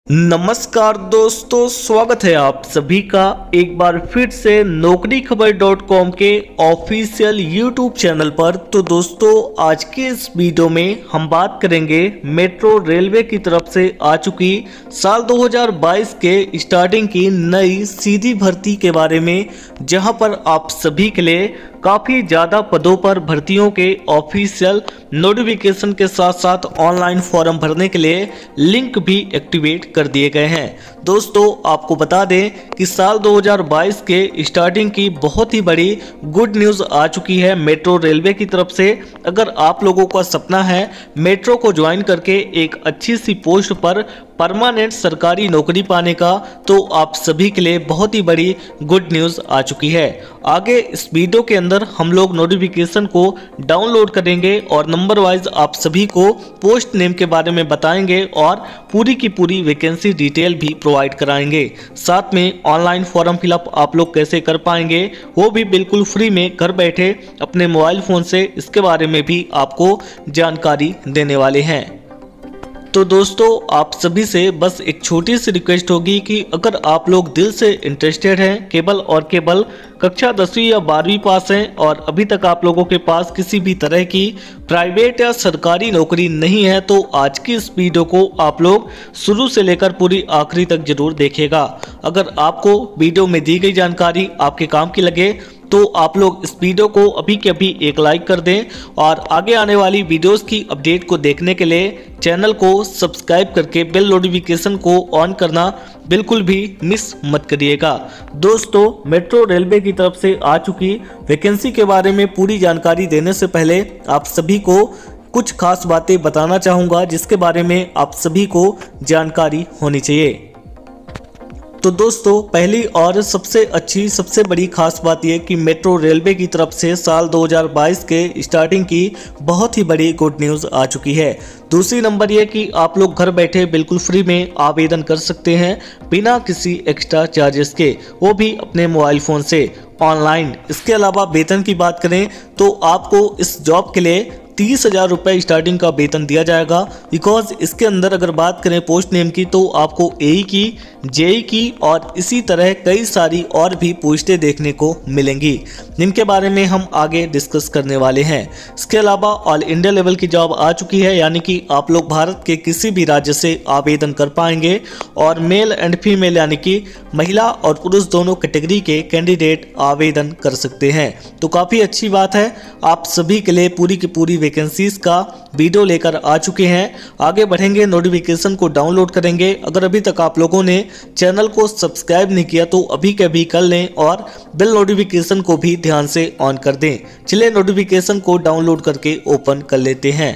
नमस्कार दोस्तों, स्वागत है आप सभी का एक बार फिर से नौकरीखबर.com के ऑफिशियल यूट्यूब चैनल पर। तो दोस्तों, आज के इस वीडियो में हम बात करेंगे मेट्रो रेलवे की तरफ से आ चुकी साल 2022 के स्टार्टिंग की नई सीधी भर्ती के बारे में, जहां पर आप सभी के लिए काफ़ी ज़्यादा पदों पर भर्तियों के ऑफिशियल नोटिफिकेशन के साथ साथ ऑनलाइन फॉर्म भरने के लिए लिंक भी एक्टिवेट कर दिए गए हैं। दोस्तों, आपको बता दें कि साल 2022 के स्टार्टिंग की बहुत ही बड़ी गुड न्यूज़ आ चुकी है मेट्रो रेलवे की तरफ से। अगर आप लोगों का सपना है मेट्रो को ज्वाइन करके एक अच्छी सी पोस्ट पर परमानेंट सरकारी नौकरी पाने का, तो आप सभी के लिए बहुत ही बड़ी गुड न्यूज़ आ चुकी है। आगे इस वीडियो के अंदर हम लोग नोटिफिकेशन को डाउनलोड करेंगे और नंबर वाइज आप सभी को पोस्ट नेम के बारे में बताएंगे और पूरी की पूरी वैकेंसी डिटेल भी प्रोवाइड कराएंगे। साथ में ऑनलाइन फॉर्म फिलअप आप लोग कैसे कर पाएंगे वो भी बिल्कुल फ्री में घर बैठे अपने मोबाइल फ़ोन से, इसके बारे में भी आपको जानकारी देने वाले हैं। तो दोस्तों, आप सभी से बस एक छोटी सी रिक्वेस्ट होगी कि अगर आप लोग दिल से इंटरेस्टेड हैं, केवल और केवल कक्षा 10वीं या 12वीं पास हैं और अभी तक आप लोगों के पास किसी भी तरह की प्राइवेट या सरकारी नौकरी नहीं है, तो आज की इस वीडियो को आप लोग शुरू से लेकर पूरी आखिरी तक जरूर देखिएगा। अगर आपको वीडियो में दी गई जानकारी आपके काम की लगे तो आप लोग इस वीडियो को अभी के अभी एक लाइक कर दें और आगे आने वाली वीडियोस की अपडेट को देखने के लिए चैनल को सब्सक्राइब करके बेल नोटिफिकेशन को ऑन करना बिल्कुल भी मिस मत करिएगा। दोस्तों, मेट्रो रेलवे की तरफ से आ चुकी वैकेंसी के बारे में पूरी जानकारी देने से पहले आप सभी को कुछ खास बातें बताना चाहूँगा जिसके बारे में आप सभी को जानकारी होनी चाहिए। तो दोस्तों, पहली और सबसे अच्छी सबसे बड़ी खास बात यह कि मेट्रो रेलवे की तरफ से साल 2022 के स्टार्टिंग की बहुत ही बड़ी गुड न्यूज़ आ चुकी है। दूसरी नंबर यह कि आप लोग घर बैठे बिल्कुल फ्री में आवेदन कर सकते हैं बिना किसी एक्स्ट्रा चार्जेस के, वो भी अपने मोबाइल फ़ोन से ऑनलाइन। इसके अलावा वेतन की बात करें तो आपको इस जॉब के लिए 30,000 रुपये स्टार्टिंग का वेतन दिया जाएगा। बिकॉज इसके अंदर अगर बात करें पोस्ट नेम की तो आपको एई की, जेई की और इसी तरह कई सारी और भी पोस्टें देखने को मिलेंगी जिनके बारे में हम आगे डिस्कस करने वाले हैं। इसके अलावा ऑल इंडिया लेवल की जॉब आ चुकी है, यानी कि आप लोग भारत के किसी भी राज्य से आवेदन कर पाएंगे और मेल एंड फीमेल यानी कि महिला और पुरुष दोनों कैटेगरी के कैंडिडेट आवेदन कर सकते हैं। तो काफ़ी अच्छी बात है, आप सभी के लिए पूरी की पूरी वैकेंसीज का वीडियो लेकर आ चुके हैं। आगे बढ़ेंगे, नोटिफिकेशन को डाउनलोड करेंगे। अगर अभी तक आप लोगों ने चैनल को सब्सक्राइब नहीं किया तो अभी के अभी कर लें और बेल नोटिफिकेशन को भी ध्यान से ऑन कर दें। चलिए नोटिफिकेशन को डाउनलोड करके ओपन कर लेते हैं।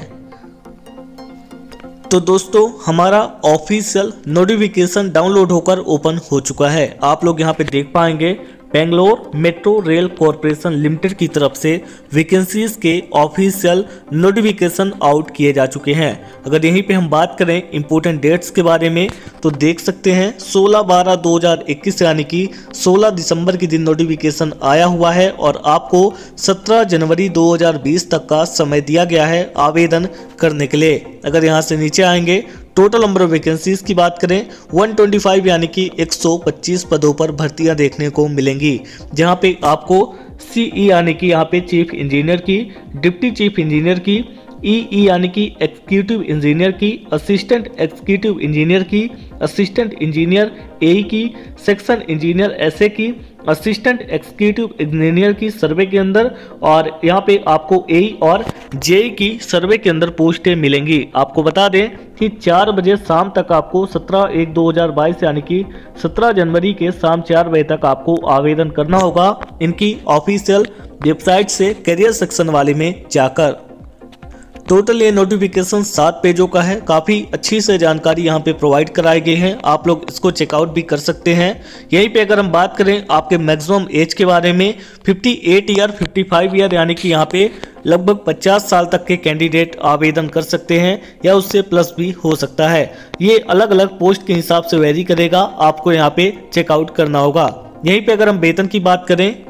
तो दोस्तों, हमारा ऑफिशियल नोटिफिकेशन डाउनलोड होकर ओपन हो चुका है। आप लोग यहाँ पे देख पाएंगे Bangalore metro rail corporation limited की तरफ से वैकेंसीज के ऑफिशियल नोटिफिकेशन आउट किए जा चुके हैं। अगर यहीं पे हम बात करें इंपॉर्टेंट डेट्स के बारे में तो देख सकते हैं 16/12/2021 यानी कि 16 दिसंबर के दिन नोटिफिकेशन आया हुआ है और आपको 17 जनवरी 2020 तक का समय दिया गया है आवेदन करने के लिए। अगर यहाँ से नीचे आएंगे, टोटल नंबर ऑफ वैकेंसीज की बात करें 125 यानी कि 125 पदों पर भर्तियां देखने को मिलेंगी, जहां पे आपको सीई यानी कि यहाँ पे चीफ इंजीनियर की, डिप्टी चीफ इंजीनियर की, ईई यानी कि एग्जीक्यूटिव इंजीनियर की, असिस्टेंट एग्जीक्यूटिव इंजीनियर की, असिस्टेंट इंजीनियर एई की, सेक्शन इंजीनियर एसए की, असिस्टेंट एग्जीक्यूटिव इंजीनियर की सर्वे के अंदर, और यहाँ पे आपको एई और जेई की सर्वे के अंदर पोस्टें मिलेंगी। आपको बता दें कि 4 बजे शाम तक आपको 17/1/2022 यानी कि 17 जनवरी के शाम 4 बजे तक आपको आवेदन करना होगा इनकी ऑफिशियल वेबसाइट से करियर सेक्शन वाले में जाकर। टोटल ये नोटिफिकेशन 7 पेजों का है। काफ़ी अच्छी से जानकारी यहाँ पे प्रोवाइड कराई गई है, आप लोग इसको चेकआउट भी कर सकते हैं। यहीं पे अगर हम बात करें आपके मैक्सिमम एज के बारे में 58 ईयर 55 ईयर यानी कि यहाँ पे लगभग 50 साल तक के कैंडिडेट आवेदन कर सकते हैं या उससे प्लस भी हो सकता है। ये अलग अलग पोस्ट के हिसाब से वेरी करेगा, आपको यहाँ पे चेकआउट करना होगा। यहीं पे अगर हम वेतन की बात करें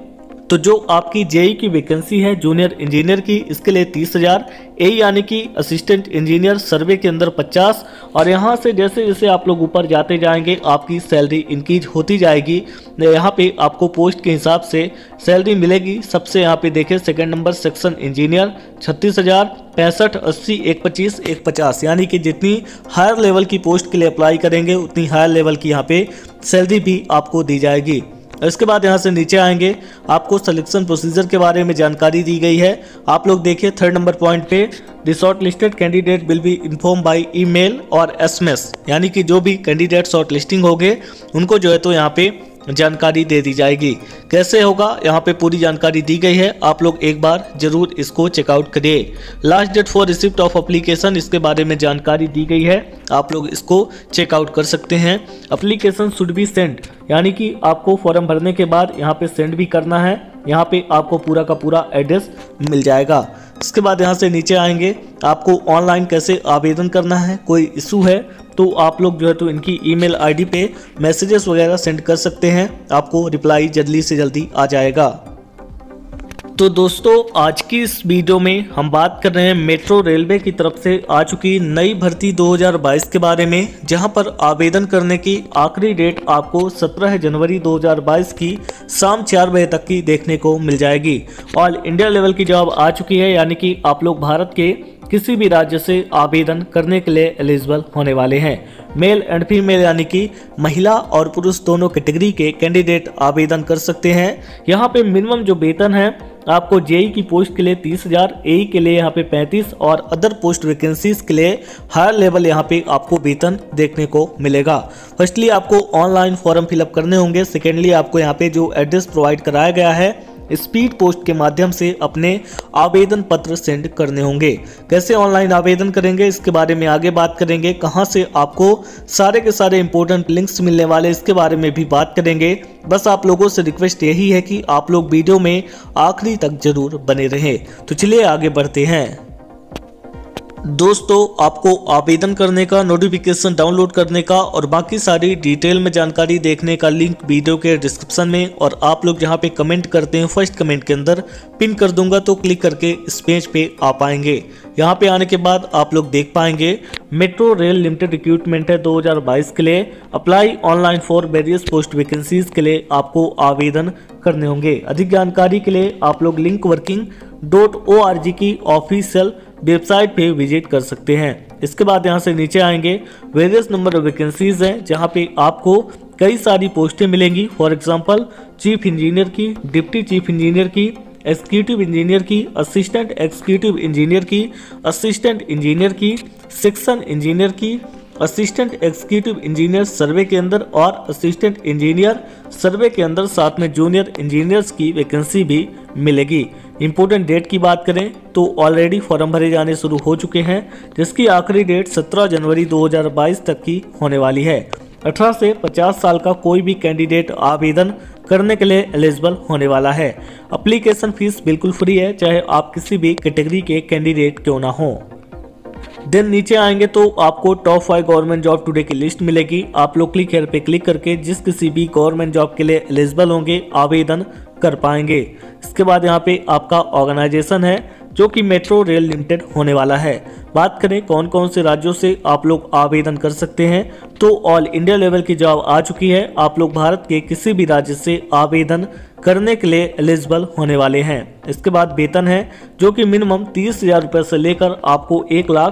तो जो आपकी जेई की वैकेंसी है जूनियर इंजीनियर की, इसके लिए 30,000, ए यानी कि असिस्टेंट इंजीनियर सर्वे के अंदर 50, और यहाँ से जैसे जैसे आप लोग ऊपर जाते जाएंगे आपकी सैलरी इंक्रीज होती जाएगी। यहाँ पे आपको पोस्ट के हिसाब से सैलरी मिलेगी। सबसे यहाँ पे देखें सेकंड नंबर सेक्शन इंजीनियर 36,000, 65, 80, 125, 150, यानी कि जितनी हायर लेवल की पोस्ट के लिए अप्लाई करेंगे उतनी हायर लेवल की यहाँ पे सैलरी भी आपको दी जाएगी। इसके बाद यहाँ से नीचे आएंगे, आपको सिलेक्शन प्रोसीजर के बारे में जानकारी दी गई है। आप लोग देखिए थर्ड नंबर पॉइंट पे, the short listed candidate will be inform by email और एसएमएस, यानी कि जो भी कैंडिडेट शॉर्ट लिस्टिंग होंगे उनको जो है तो यहाँ पे जानकारी दे दी जाएगी। कैसे होगा यहाँ पे पूरी जानकारी दी गई है, आप लोग एक बार जरूर इसको चेकआउट करिए। Last date for receipt of application, इसके बारे में जानकारी दी गई है, आप लोग इसको चेकआउट कर सकते हैं। एप्लीकेशन शुड बी सेंड, यानी कि आपको फॉर्म भरने के बाद यहाँ पे सेंड भी करना है। यहाँ पे आपको पूरा का पूरा एड्रेस मिल जाएगा। इसके बाद यहाँ से नीचे आएंगे, आपको ऑनलाइन कैसे आवेदन करना है, कोई इशू है तो आप लोग जो है तो इनकी ईमेल आईडी पे मैसेजेस वगैरह सेंड कर सकते हैं, आपको रिप्लाई जल्दी से जल्दी आ जाएगा। तो दोस्तों आज की इस वीडियो में हम बात कर रहे हैं मेट्रो रेलवे की तरफ से आ चुकी नई भर्ती 2022 के बारे में, जहां पर आवेदन करने की आखिरी डेट आपको 17 जनवरी 2022 की शाम 4 बजे तक की देखने को मिल जाएगी। ऑल इंडिया लेवल की जॉब आ चुकी है, यानी कि आप लोग भारत के किसी भी राज्य से आवेदन करने के लिए एलिजिबल होने वाले हैं। मेल एंड फीमेल यानी कि महिला और पुरुष दोनों कैटेगरी के कैंडिडेट आवेदन कर सकते हैं। यहाँ पे मिनिमम जो वेतन है आपको जेई की पोस्ट के लिए 30,000, एई के लिए यहाँ पे 35 और अदर पोस्ट वैकेंसीज के लिए हायर लेवल यहाँ पे आपको वेतन देखने को मिलेगा। फर्स्टली आपको ऑनलाइन फॉर्म फिलअप करने होंगे। सेकेंडली आपको यहाँ पे जो एड्रेस प्रोवाइड कराया गया है स्पीड पोस्ट के माध्यम से अपने आवेदन पत्र सेंड करने होंगे। कैसे ऑनलाइन आवेदन करेंगे इसके बारे में आगे बात करेंगे। कहां से आपको सारे के सारे इंपॉर्टेंट लिंक्स मिलने वाले इसके बारे में भी बात करेंगे। बस आप लोगों से रिक्वेस्ट यही है कि आप लोग वीडियो में आखिरी तक जरूर बने रहें। तो चलिए आगे बढ़ते हैं। दोस्तों आपको आवेदन करने का, नोटिफिकेशन डाउनलोड करने का और बाकी सारी डिटेल में जानकारी देखने का लिंक वीडियो के डिस्क्रिप्शन में और आप लोग जहां पे कमेंट करते हैं फर्स्ट कमेंट के अंदर पिन कर दूंगा, तो क्लिक करके इस पेज पे आ पाएंगे। यहां पे आने के बाद आप लोग देख पाएंगे मेट्रो रेल लिमिटेड रिक्रूटमेंट है 2022 के लिए। Apply online for various post vacancies के लिए आपको आवेदन करने होंगे। अधिक जानकारी के लिए आप लोग linkworking.org की ऑफिशियल वेबसाइट पे विजिट कर सकते हैं। इसके बाद यहाँ से नीचे आएंगे, वेरियस नंबर ऑफ वैकेंसीज हैं जहाँ पे आपको कई सारी पोस्टें मिलेंगी। फॉर एग्जांपल चीफ इंजीनियर की, डिप्टी चीफ इंजीनियर की, एग्जीक्यूटिव इंजीनियर की, असिस्टेंट एग्जीक्यूटिव इंजीनियर की, असिस्टेंट इंजीनियर की, सेक्शन इंजीनियर की, असिस्टेंट एग्जीक्यूटिव इंजीनियर सर्वे के अंदर और असिस्टेंट इंजीनियर सर्वे के अंदर, साथ में जूनियर इंजीनियर्स की वैकेंसी भी मिलेगी। इंपोर्टेंट डेट की बात करें तो ऑलरेडी फॉर्म भरे जाने शुरू हो चुके हैं, जिसकी आखिरी डेट 17 जनवरी 2022 तक की होने वाली है। 18 से 50 साल का कोई भी कैंडिडेट आवेदन करने के लिए एलिजिबल होने वाला है। एप्लीकेशन फीस बिल्कुल फ्री है, चाहे आप किसी भी कैटेगरी के कैंडिडेट क्यों ना हो। देन नीचे आएंगे तो आपको टॉप 5 गवर्नमेंट जॉब टुडे की लिस्ट मिलेगी। आप लोग क्लिक हेयर पे क्लिक करके जिस किसी भी गवर्नमेंट जॉब के लिए एलिजिबल होंगे आवेदन कर पाएंगे। इसके बाद यहाँ पे आपका ऑर्गेनाइजेशन है जो कि मेट्रो रेल लिमिटेड होने वाला है। बात करें कौन कौन से राज्यों से आप लोग आवेदन कर सकते हैं, तो ऑल इंडिया लेवल की जॉब आ चुकी है। आप लोग भारत के किसी भी राज्य से आवेदन करने के लिए एलिजिबल होने वाले हैं। इसके बाद वेतन है जो कि मिनिमम 30,000 रुपये से लेकर आपको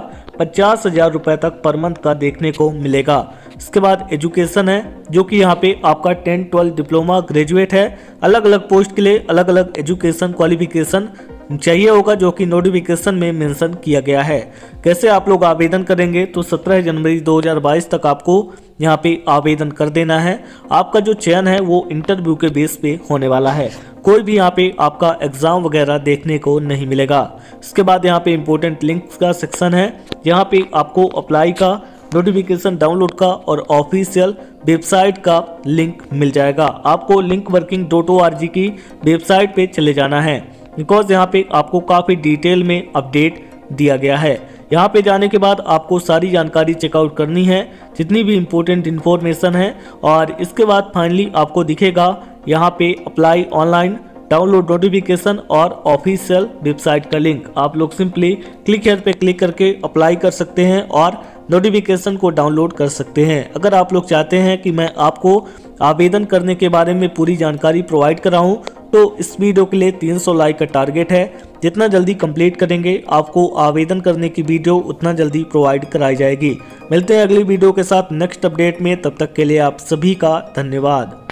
1,50,000 रुपये तक पर मंथ का देखने को मिलेगा। इसके बाद एजुकेशन है जो कि यहाँ पे आपका 10, 12 डिप्लोमा, ग्रेजुएट है। अलग अलग पोस्ट के लिए अलग अलग एजुकेशन क्वालिफिकेशन चाहिए होगा जो कि नोटिफिकेशन में मेंशन किया गया है। कैसे आप लोग आवेदन करेंगे तो 17 जनवरी 2022 तक आपको यहाँ पे आवेदन कर देना है। आपका जो चयन है वो इंटरव्यू के बेस पे होने वाला है, कोई भी यहाँ पे आपका एग्जाम वगैरह देखने को नहीं मिलेगा। इसके बाद यहाँ पे इंपॉर्टेंट लिंक्स का सेक्शन है, यहाँ पे आपको अप्लाई का, नोटिफिकेशन डाउनलोड का और ऑफिशियल वेबसाइट का लिंक मिल जाएगा। आपको linkworking.org की वेबसाइट पे चले जाना है, बिकॉज यहाँ पे आपको काफ़ी डिटेल में अपडेट दिया गया है। यहाँ पे जाने के बाद आपको सारी जानकारी चेकआउट करनी है, जितनी भी इम्पोर्टेंट इन्फॉर्मेशन है, और इसके बाद फाइनली आपको दिखेगा यहाँ पे अप्लाई ऑनलाइन डाउनलोड नोटिफिकेशन और ऑफिशियल वेबसाइट का लिंक। आप लोग सिंपली क्लिक हेयर पे क्लिक करके अप्लाई कर सकते हैं और नोटिफिकेशन को डाउनलोड कर सकते हैं। अगर आप लोग चाहते हैं कि मैं आपको आवेदन करने के बारे में पूरी जानकारी प्रोवाइड कराऊं तो इस वीडियो के लिए 300 लाइक का टारगेट है। जितना जल्दी कंप्लीट करेंगे आपको आवेदन करने की वीडियो उतना जल्दी प्रोवाइड कराई जाएगी। मिलते हैं अगली वीडियो के साथ नेक्स्ट अपडेट में, तब तक के लिए आप सभी का धन्यवाद।